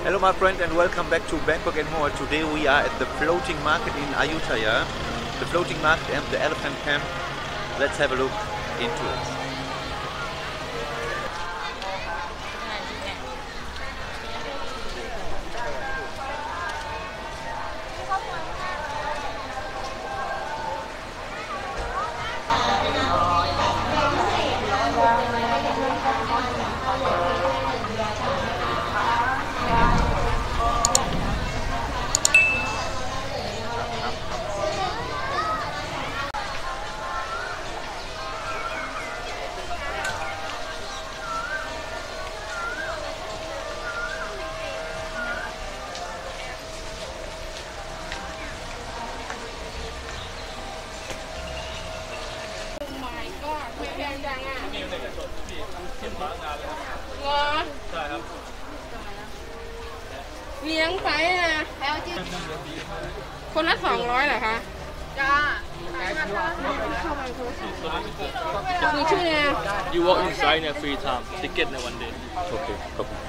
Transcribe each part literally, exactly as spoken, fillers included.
Hello my friend and welcome back to Bangkok and more. Today we are at the floating market in Ayutthaya, the floating market and the elephant camp. Let's have a look into it. เลี้ยงไปนะคนละสองร้อยเหรอคะจ้ามีชื่อเนี่ย You walk inside in free time ticket ใน one day โอเคขอบคุณ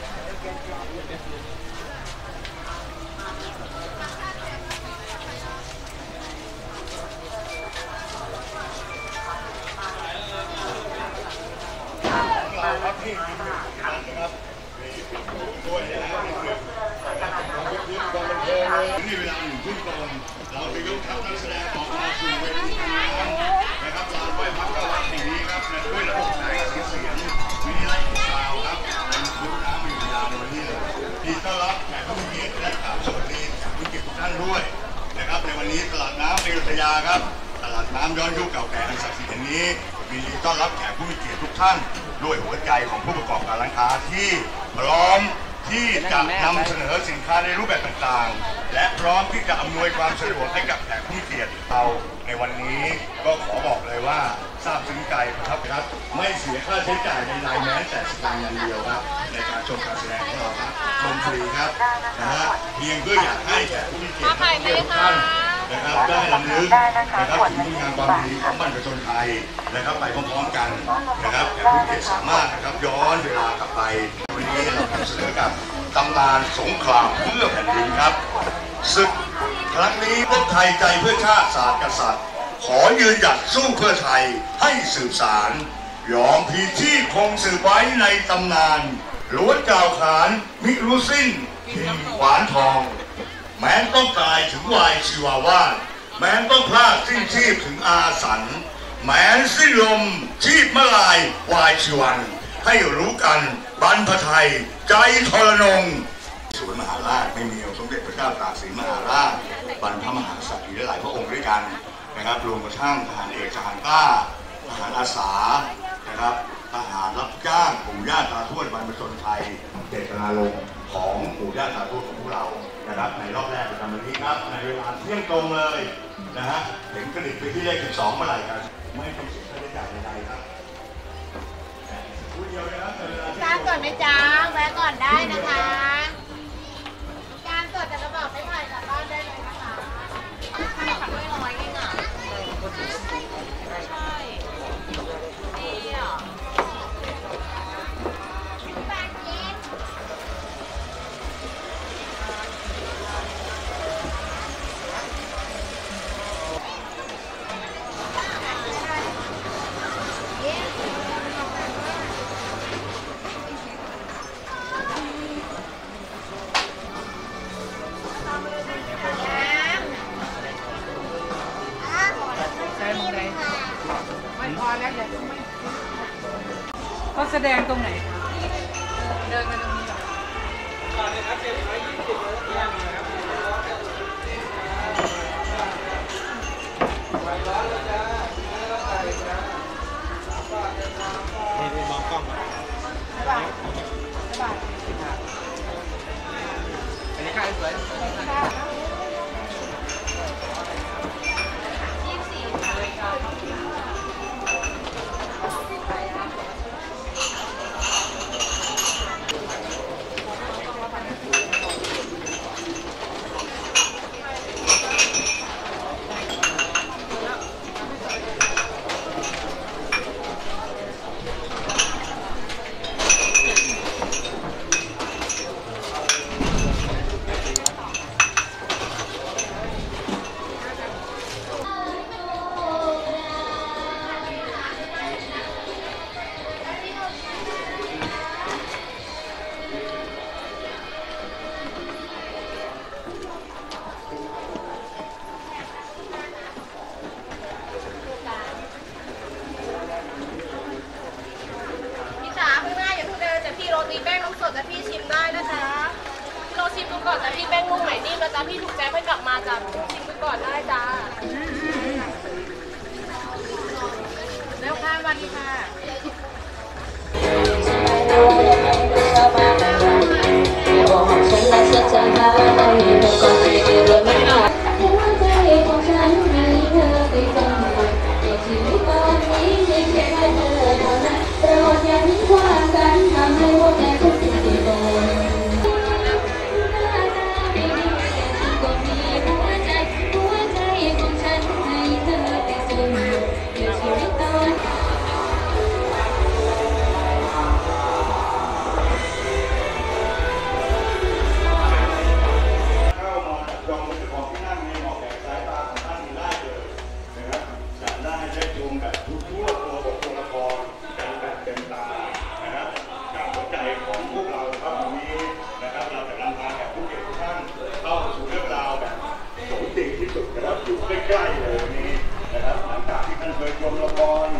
นี่เวลาหนึ่งทุ่มตรงเราจะยกทัพนักแสดงออกมาสู่เวทีนะครับลานไหว้พระเก้าวัดแห่งนี้ครับด้วยระบบแสงสีเสียงวิดีไลท์ซาวครับในยุคน้ำมีเวลาในวันนี้เลยที่ต้อนรับแขกผู้มีเกียรติและกราบสวัสดีแขกผู้มีเกียรติทุกท่านด้วยนะครับในวันนี้ตลาดน้ำอยุธยาครับตลาดน้ำย้อนยุคเก่าแก่อันศักดิ์สิทธิ์แห่งนี้มีต้อนรับแขกผู้มีเกียรติทุกท่านด้วยหัวใจของผู้ประกอบการร้านค้าที่พร้อมที่จะนำเสนอสินค้าในรูปแบบต่างๆและพร้อมที่จะอำนวยความสะดวกให้กับแขกผู้มีเกียรติเราในวันนี้ก็ขอบอกเลยว่าทราบซึ้งใจครับครับไม่เสียค่าใช้จ่ายในรายแม้แต่สตางค์อย่างเดียวครับในการชมการแสดงของเราครับชมฟรีครับนะฮะเพียงเพื่ออยากให้แขกผู้มีเกียรติทุกท่านนะครับได้รำลึกนะครับถึงคุณงามความดีของบรรพชนไทยนะครับไปพร้อมๆกันนะครับแขกผู้มีเกียรติสามารถนะครับย้อนเวลากลับไปวันนี้เรานำเสนอกับตำนานสงครามเพื่อแผ่นดินครับศึกครั้งนี้พวกไทยใจเพื่อชาติศาสตร์กษัตริย์ขอยืนหยัดสู้เพื่อไทยให้สืบสารยอมพีที่คงสืบไว้ในตำนานล้วนกล่าวขานมิรู้สิ้นพิมพ์ขวานทองแม้ต้องตายถึงวายชีวาวาสแม้ต้องพลาดสิ้นชีพถึงอาสันแม้สิ้นลมชีพมลายวายชีวันให้รู้กันบรรพไทยใจทรนงสวนมหาราชไม่มีองค์สมเด็จพระเจ้าตากสินมหาราชบรรพมหากษัตริย์อีกหลายพระองค์ด้วยกันนะครับรวมกระทั่งทหารเอกทหารกล้าทหารอาสานะครับทหารรับจ้างปู่ย่าตาทวดบรรพชนไทยเจตนารมณ์ของปู่ย่าตาทวดของพวกเรานะครับในรอบแรกประจำวันนี้ครับในเวลาเที่ยงตรงเลยนะฮะเห็นกระดิ่งไปที่เลขสิบสองเมื่อไหร่กันไม่ต้องเสียค่าใช้จ่ายใดๆครับการสดไหมจ๊ะแวะก่อนได้นะคะการสดจะกระบอกไม่ผ่านกลับบ้านได้เลยนะคะใช่ค่ะด้วยร้อยเองอ่ะใช่ดีอ่ะเขาแสดงตรงไหนเดินมาตรงนี้หรอนี่มองกล้องอันนี้ใครสวยก่อนจะพี่แป้งนุ่มไหนนิ่มแล้วจ้าพี่ถูกแจ้งให้กลับมาจ้าชิมไปก่อนได้จ้าเร็วค่ะวันนี้ค่ะใกล้ๆเลยนี้นะครับหลังจากที่ท่านเคยชมละคร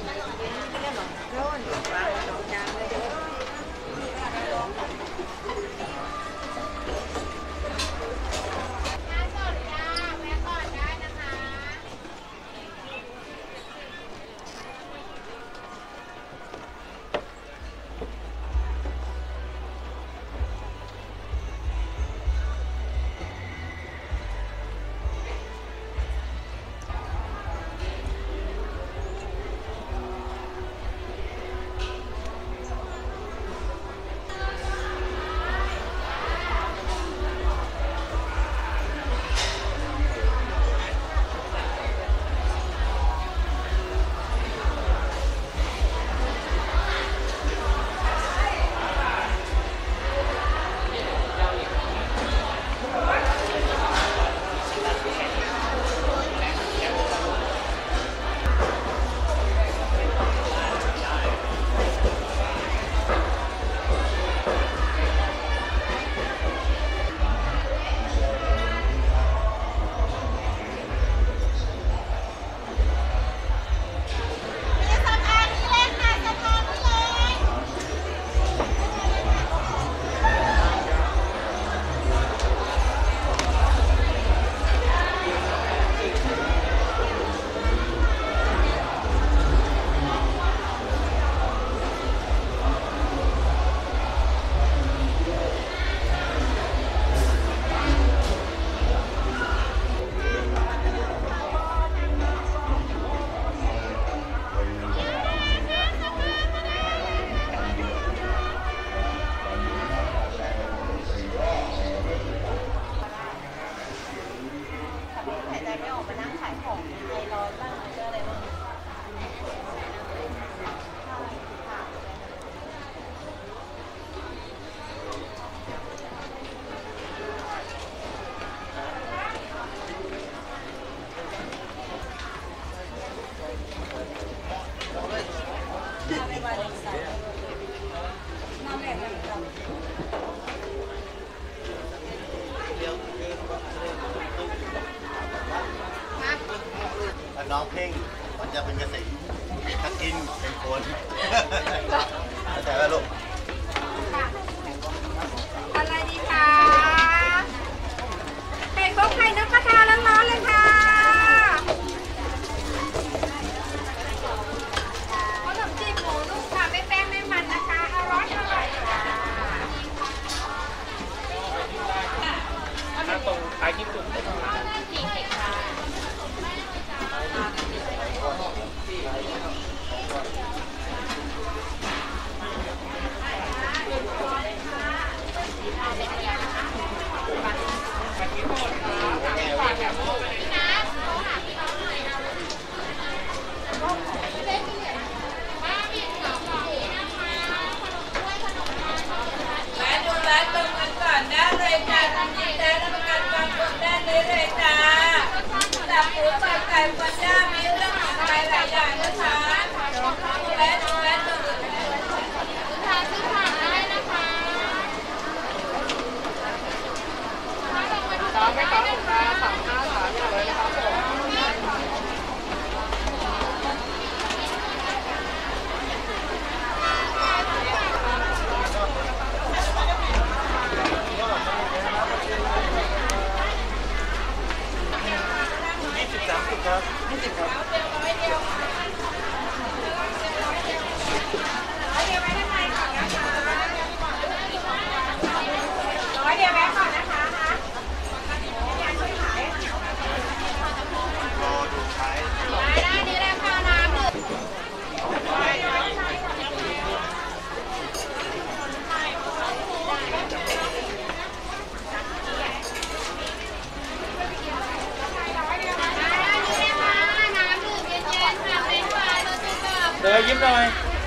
น้องเพ่งมันจะเป็นกระสีถ้ากินเป็นคนเข้าใจป่ะลูกอะไรดีคะเป็ดพวกไข่นกกระทาร้อนๆเลยค่ะขนมจีบหมูนุ่มค่ะไม่แป้งไม่มันนะคะอร่อยอร่อยค่ะถ้าตรงท้ายที่สุดไม่ต้องสามห้าสามอย่างหน่อย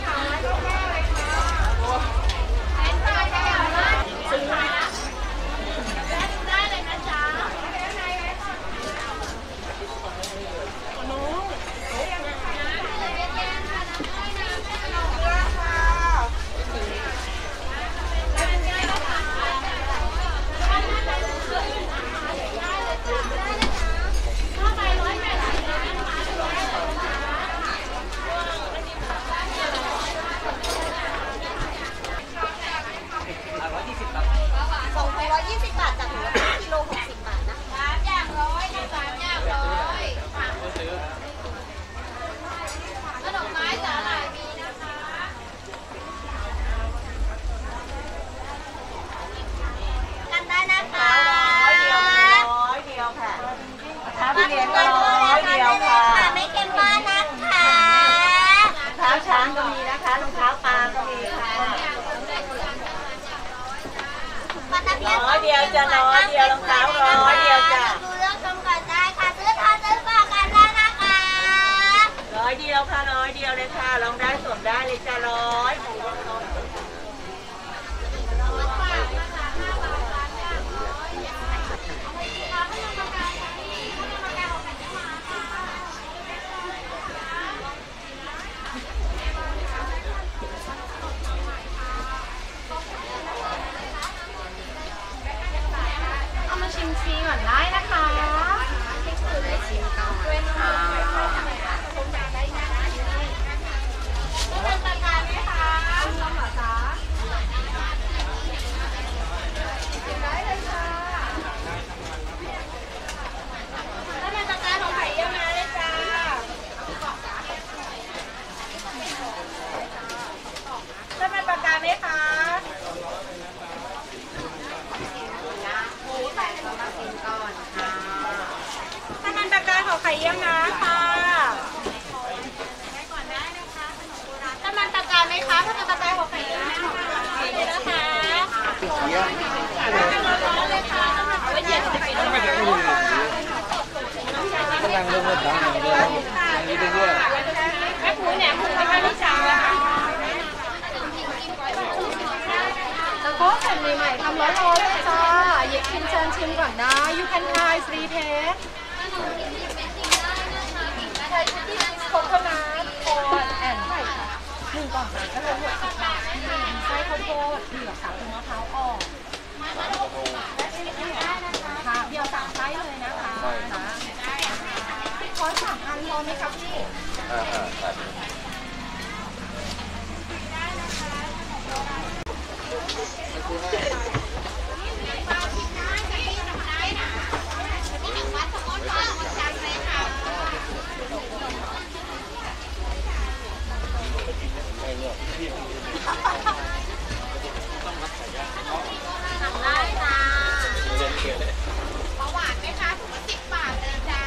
เดียวจะร้อยเดียวรองเท้าร้อยเดียวจ้ะดูเรื่องชมก่อนได้ค่ะซื้อทานซื้อฝากกันได้นะคะร้อยเดียวค่ะร้อยเดียวเลยค่ะลองได้สวมได้เลยจ้ะร้อยชิมฟรีก่อนได้นะคะชิมก่อนค่ะเป็นประกันไหมคะชมเหรอจ๊ะชิมได้เลยค่ะถ้าเป็นประกันของไข่เยี่ยวม้าเลยจ้าถ้าเป็นประกันไหมคะถ้ามันตะการของไข่เยี่ยวนะค่ะถ้ามันตะการไหมคะถ้ามันตะการของไข่เยี่ยวนะนี่นะคะเยี่ยมเลยค่ะเป็นเย็นของไข่เยี่ยวกำลังเริ่มเริ่มร้อนเลยนี่เป็นด้วยแม่ปุ๋ยแหนมปุ๋ยนะคะพี่จ๋าแล้วก็แผ่นใหม่ๆทำร้อนๆเลยจ้าหยิบชิมเชิญชิมก่อนนะ you can try free taste ใช้ชุดที่โคโคนัทคอนแอนด์ไข่ค่ะหนึ่งกล่องก็รวมหกสิบบาทที่มีไส้ข้าวโพดเผือกค่ะมะพร้าวอ่อนและชิมได้นะคะค่ะเดียวสามไส้เลยนะคะขอสามอันพอไหมครับพี่อ่าอ่าทำได้ค่ะหวานไหมคะถุงละสิบบาทเลยจ้า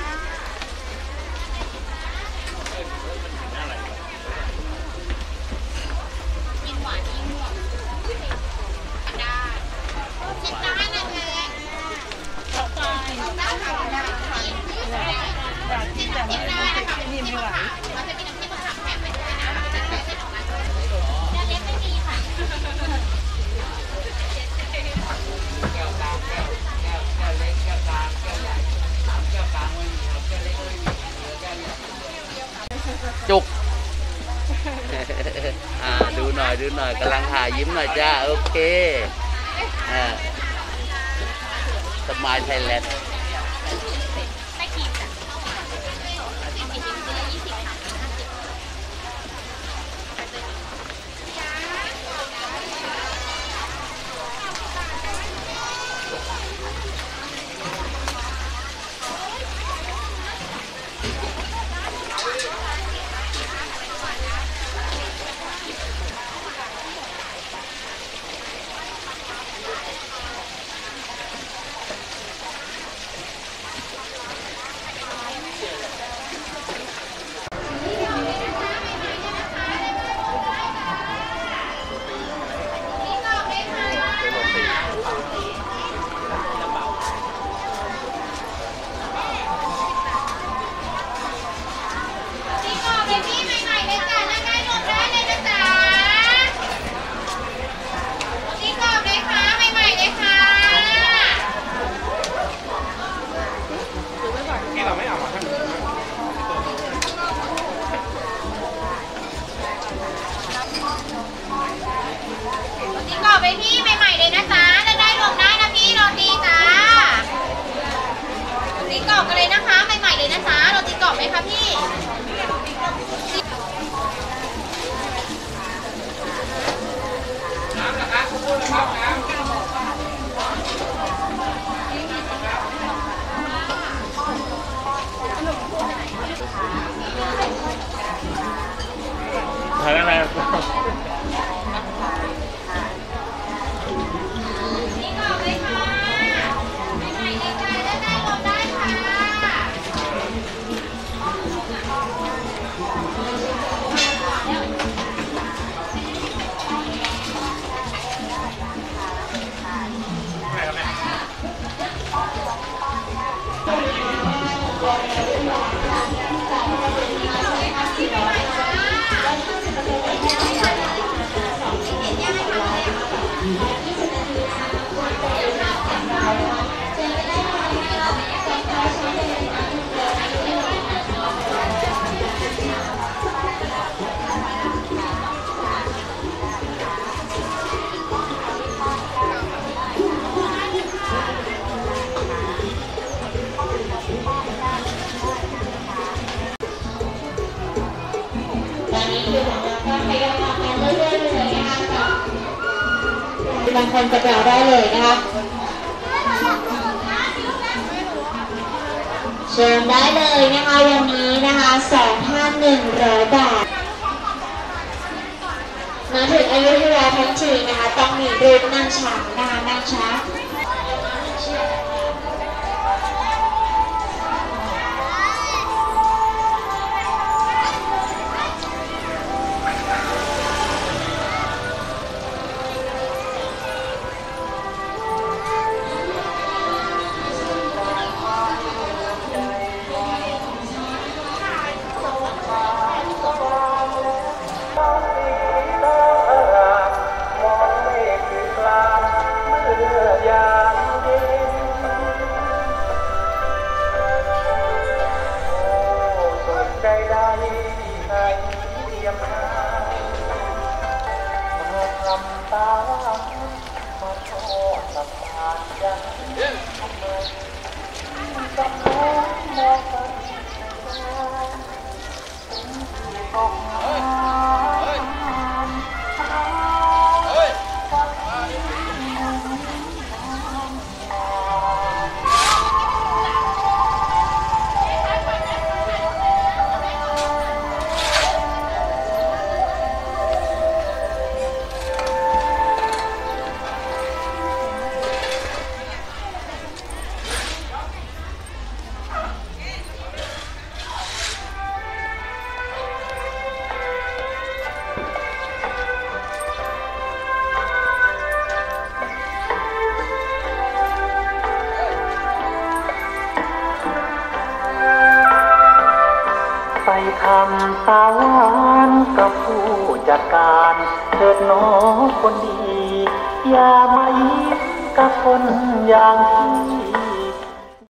กินหวานยิ่งหวานได้กินได้นะเธอได้ค่ะได้ค่ะกินได้นะคะนิ่มไม่ไหวมันจะมีน้ำจิ้มมะขามแถมไปด้วยนะจะใช้เส้นออกมาด้วยเล็กไม่มีค่ะแก้วกลางแก้วแก้วแก้วเล็กแก้วกลางแก้วใหญ่สามแก้วกลางไม่มีครับแก้วเล็กไม่มีเหลือแก้วใหญ่จุกอ่าดูหน่อยดูหน่อยกำลังหายิ้มหน่อยจ้าโอเคอ่าสมายไทยแลนด์ถ่ายได้ไหมนี่ก่อนเลยค่ะใหม่ๆดีใจได้ได้ลงได้ค่ะบางคนจะไปเอาได้เลยนะคะเชิญได้เลยนะคะวันนี้นะคะสองพันหนึ่งร้อยบาทมาถึงอยุธยาทั้งทีนะคะต้องมีรูปนั่งช้างนะคะนั่งช้างทำสารกับผู้จัดการเถิดน้องคนดีอย่ามายิ้มกับคนอย่าง